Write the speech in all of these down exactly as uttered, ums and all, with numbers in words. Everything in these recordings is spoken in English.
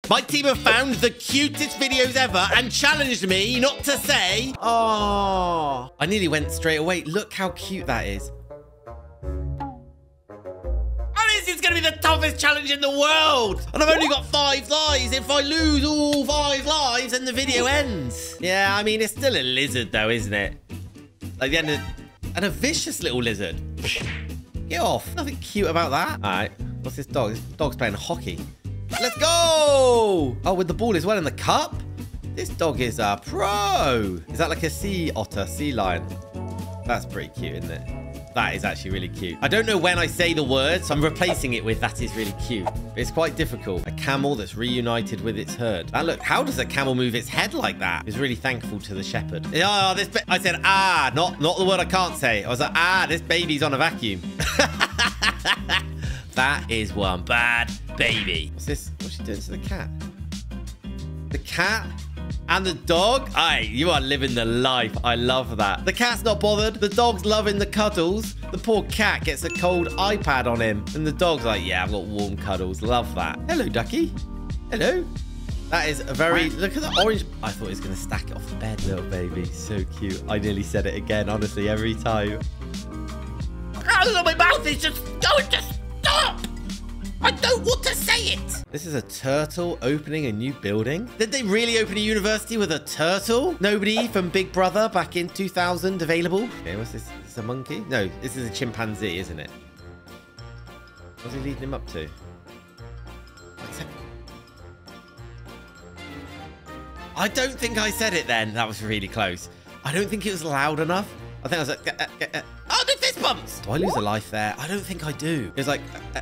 My team have found the cutest videos ever and challenged me not to say, oh. I nearly went straight away. Look how cute that is. This is going to be the toughest challenge in the world. And I've only got five lives. If I lose all five lives, then the video ends. Yeah, I mean, it's still a lizard, though, isn't it? Like, the end of... And a vicious little lizard. Get off. Nothing cute about that. All right. What's this dog? This dog's playing hockey. Let's go. Oh, with the ball as well in the cup? This dog is a pro. Is that like a sea otter, sea lion? That's pretty cute, isn't it? That is actually really cute. I don't know when I say the word, so I'm replacing it with that is really cute. It's quite difficult. A camel that's reunited with its herd. And look, how does a camel move its head like that? It's really thankful to the shepherd. Oh, this I said, ah, not, not the word I can't say. I was like, ah, this baby's on a vacuum. That is one bad baby. What's this? What's she doing to the cat? The cat? And the dog? Aye, you are living the life. I love that. The cat's not bothered. The dog's loving the cuddles. The poor cat gets a cold iPad on him. And the dog's like, yeah, I've got warm cuddles. Love that. Hello, ducky. Hello. That is a very... Look at the orange... I thought he was going to stack it off the bed, little baby. So cute. I nearly said it again, honestly, every time. Oh, my mouth is just going to stop. I don't want to say it. This is a turtle opening a new building. Did they really open a university with a turtle? Nobody from Big Brother back in two thousand available? Okay, what's this? Is this a monkey? No, this is a chimpanzee, isn't it? What's he leading him up to? I don't think I said it then. That was really close. I don't think it was loud enough. I think I was like, uh, uh, uh. Oh, the fist bumps. Do I lose a life there? I don't think I do. It was like... Uh, uh,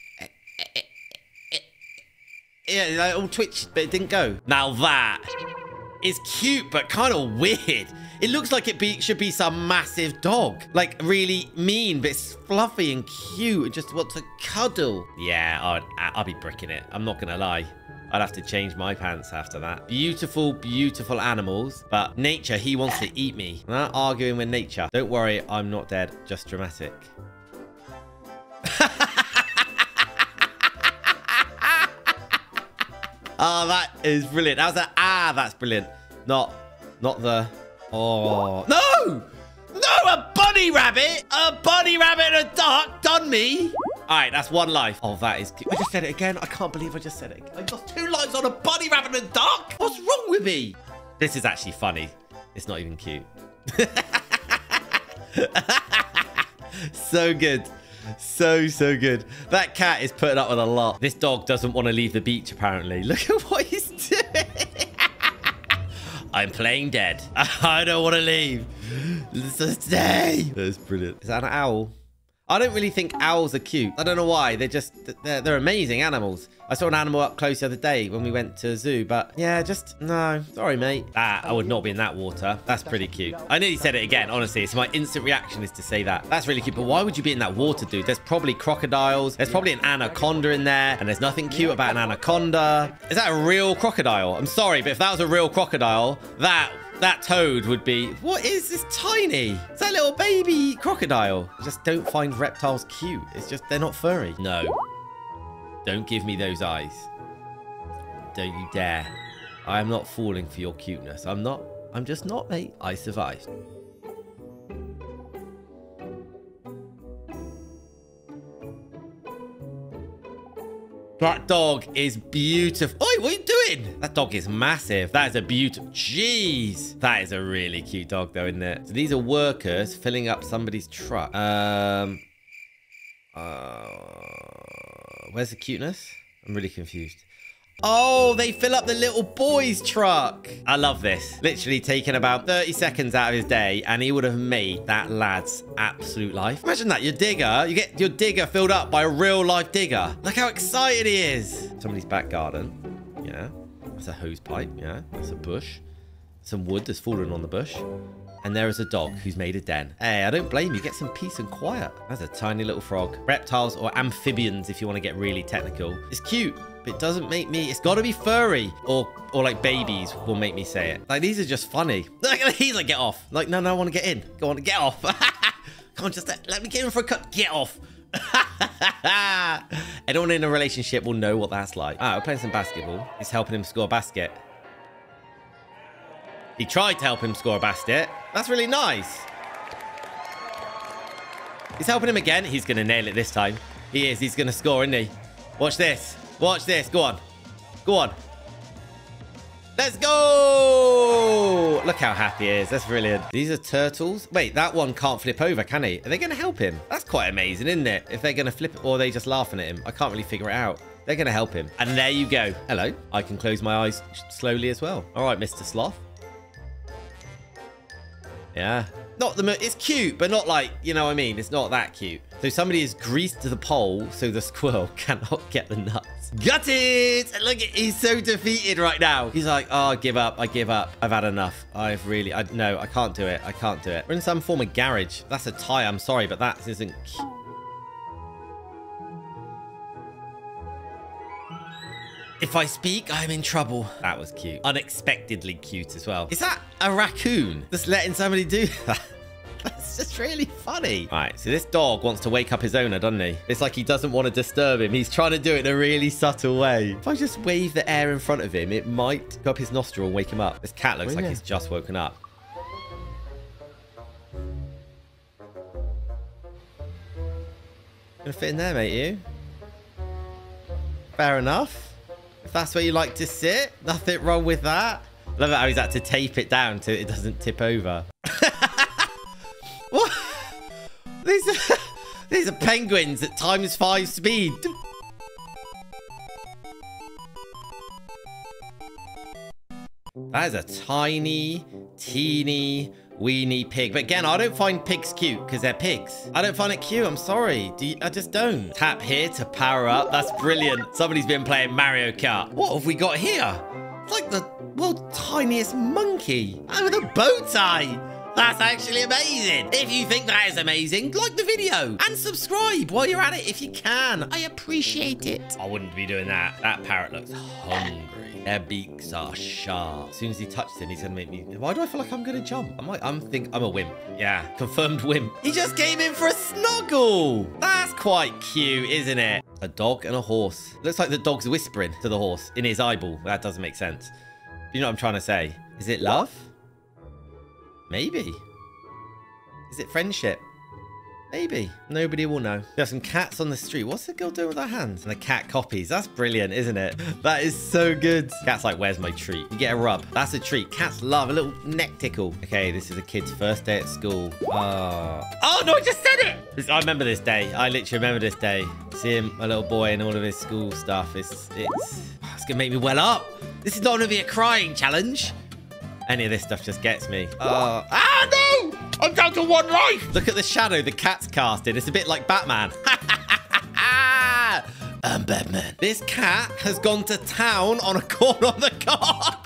Yeah, like all twitched, but it didn't go. Now that is cute, but kind of weird. It looks like it be, should be some massive dog. Like, really mean, but it's fluffy and cute and just wants to cuddle. Yeah, I'd, I'll be bricking it. I'm not going to lie. I'd have to change my pants after that. Beautiful, beautiful animals. But nature, he wants to eat me. I'm not arguing with nature. Don't worry, I'm not dead. Just dramatic. Oh, that is brilliant. That was a ah, that's brilliant. Not, not the, oh. No! No, a bunny rabbit! A bunny rabbit and a duck done me! All right, that's one life. Oh, that is cute. I just said it again. I can't believe I just said it. I got two lives on a bunny rabbit and a duck? What's wrong with me? This is actually funny. It's not even cute. So good. So, so good. That cat is putting up with a lot. This dog doesn't want to leave the beach, apparently. Look at what he's doing. I'm playing dead. I don't want to leave. Let's stay. That's brilliant. Is that an owl? I don't really think owls are cute. I don't know why. They're just, they're, they're amazing animals. I saw an animal up close the other day when we went to a zoo, but yeah, just, no. Sorry, mate. Ah, I would not be in that water. That's pretty cute. I nearly said it again, honestly. So my instant reaction is to say that. That's really cute, but why would you be in that water, dude? There's probably crocodiles. There's probably an anaconda in there, and there's nothing cute about an anaconda. Is that a real crocodile? I'm sorry, but if that was a real crocodile, that... That toad would be... What is this tiny? It's that little baby crocodile. I just don't find reptiles cute. It's just they're not furry. No. Don't give me those eyes. Don't you dare. I am not falling for your cuteness. I'm not. I'm just not, mate. I survived. That dog is beautiful. Oi, what are you doing? That dog is massive. That is a beautiful... Jeez. That is a really cute dog, though, isn't it? So these are workers filling up somebody's truck. Um... Uh, where's the cuteness? I'm really confused. Oh, they fill up the little boy's truck. I love this. Literally taking about thirty seconds out of his day, and he would have made that lad's absolute life. Imagine that. Your digger, you get your digger filled up by a real life digger. Look how excited he is. Somebody's back garden. Yeah. That's a hose pipe. Yeah. That's a bush. Some wood that's fallen on the bush. And there is a dog who's made a den. Hey, I don't blame you. Get some peace and quiet. That's a tiny little frog. Reptiles or amphibians, if you want to get really technical. It's cute, but it doesn't make me... It's got to be furry. Or, or like babies will make me say it. Like, these are just funny. He's like, get off. Like, no, no, I want to get in. Go on, get off. Come on, just let, let me get in for a cut. Get off. Anyone in a relationship will know what that's like. All right, we're playing some basketball. He's helping him score a basket. He tried to help him score a basket. That's really nice. He's helping him again. He's going to nail it this time. He is. He's going to score, isn't he? Watch this. Watch this. Go on. Go on. Let's go. Look how happy he is. That's brilliant. These are turtles. Wait, that one can't flip over, can he? Are they going to help him? That's quite amazing, isn't it? If they're going to flip it, or are they just laughing at him? I can't really figure it out. They're going to help him. And there you go. Hello. I can close my eyes slowly as well. All right, Mister Sloth. Yeah. Not the... It's cute, but not like... You know what I mean? It's not that cute. So somebody has greased the pole so the squirrel cannot get the nuts. Got it! Look, he's so defeated right now. He's like, oh, I give up. I give up. I've had enough. I've really... I, no, I can't do it. I can't do it. We're in some form of garage. That's a tie. I'm sorry, but that isn't... If I speak, I'm in trouble. That was cute. Unexpectedly cute as well. Is that a raccoon? Just letting somebody do that? That's just really funny. All right, so this dog wants to wake up his owner, doesn't he? It's like he doesn't want to disturb him. He's trying to do it in a really subtle way. If I just wave the air in front of him, it might go up his nostril and wake him up. This cat looks oh, like yeah. he's just woken up. Gonna fit in there, mate, you? Fair enough. If that's where you like to sit, nothing wrong with that. Love it how he's had to tape it down so it doesn't tip over. What? These are, these are penguins at times five speed. That is a tiny, teeny, weeny pig. But again, I don't find pigs cute because they're pigs. I don't find it cute. I'm sorry. Do you, I just don't. Tap here to power up. That's brilliant. Somebody's been playing Mario Kart. What have we got here? It's like the world's tiniest monkey. And with a bow tie. That's actually amazing. If you think that is amazing, like the video and subscribe while you're at it if you can. I appreciate it. I wouldn't be doing that. That parrot looks hungry. Their beaks are sharp. As soon as he touches him, he's going to make me... Why do I feel like I'm going to jump? I'm like, I'm think I'm a wimp. Yeah, confirmed wimp. He just came in for a snuggle. That's quite cute, isn't it? A dog and a horse. Looks like the dog's whispering to the horse in his eyeball. That doesn't make sense. You know what I'm trying to say? Is it love? Maybe. Is it friendship? Maybe. Nobody will know. There's some cats on the street. What's the girl doing with her hands? And the cat copies. That's brilliant, isn't it? That is so good. Cat's like, where's my treat? You get a rub. That's a treat. Cats love a little neck tickle. Okay, this is a kid's first day at school. Oh, oh no, I just said it. I remember this day. I literally remember this day. Seeing my little boy and all of his school stuff. It's, it's, it's going to make me well up. This is not going to be a crying challenge. Any of this stuff just gets me. Uh, ah, no! I'm down to one life! Look at the shadow the cat's casted. It's a bit like Batman. I'm Batman. This cat has gone to town on a corner of the car.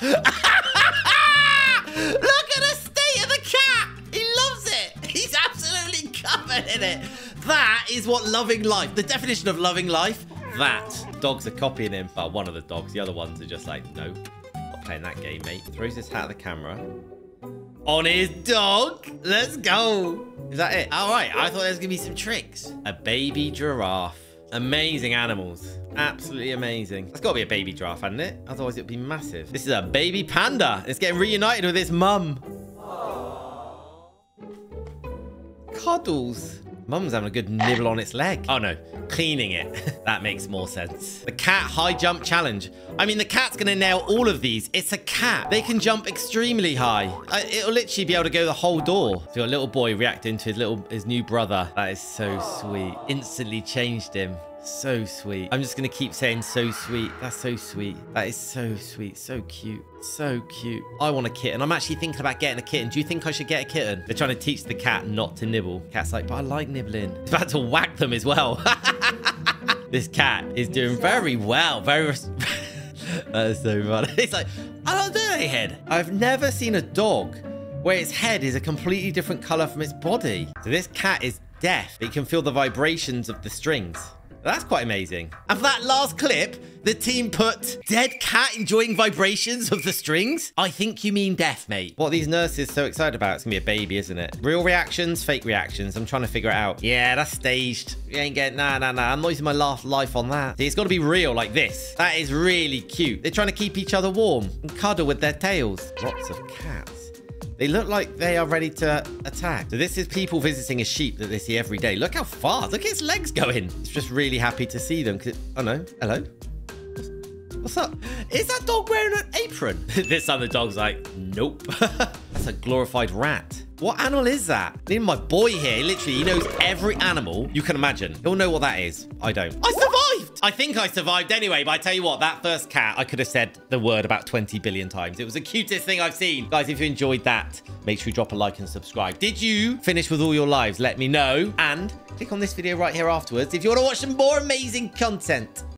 Look at the state of the cat. He loves it. He's absolutely covered in it. That is what loving life, the definition of loving life, that. Dogs are copying him. Well, one of the dogs. The other ones are just like, no. Playing that game, mate. Throws his hat at the camera. On his dog. Let's go. Is that it? All right. I thought there was going to be some tricks. A baby giraffe. Amazing animals. Absolutely amazing. It's got to be a baby giraffe, hasn't it? Otherwise, it would be massive. This is a baby panda. It's getting reunited with its mum. Cuddles. Mum's having a good nibble on its leg. Oh, no. Cleaning it. That makes more sense. The cat high jump challenge. I mean, the cat's going to nail all of these. It's a cat. They can jump extremely high. Uh, it'll literally be able to go the whole door. So your little boy reacting to his little his new brother. That is so sweet. Instantly changed him. So sweet. I'm just going to keep saying so sweet. That's so sweet. That is so sweet. So cute. So cute. I want a kitten. I'm actually thinking about getting a kitten. Do you think I should get a kitten? They're trying to teach the cat not to nibble. Cat's like, but I like nibbling. It's about to whack them as well. This cat is doing very well. Very... That is so funny. It's like, I don't do any head. I've never seen a dog where its head is a completely different color from its body. So this cat is deaf. It can feel the vibrations of the strings. That's quite amazing. And for that last clip, the team put dead cat enjoying vibrations of the strings. I think you mean death, mate. What are these nurses so excited about? It's gonna be a baby, isn't it? Real reactions, fake reactions. I'm trying to figure it out. Yeah, that's staged. You ain't getting, nah, nah, nah. I'm not using my last life on that. See, it's gotta be real like this. That is really cute. They're trying to keep each other warm and cuddle with their tails. Lots of cats. They look like they are ready to attack. So this is people visiting a sheep that they see every day. Look how fast. Look at its legs going. It's just really happy to see them. Oh, no. Hello? What's up? Is that dog wearing an apron? This time the dog's like, nope. That's a glorified rat. What animal is that? Even my boy here, literally, he knows every animal you can imagine. He'll know what that is. I don't. I survived! I think I survived anyway, but I tell you what, that first cat, I could have said the word about twenty billion times. It was the cutest thing I've seen. Guys, if you enjoyed that, make sure you drop a like and subscribe. Did you finish with all your lives? Let me know. And click on this video right here afterwards if you want to watch some more amazing content.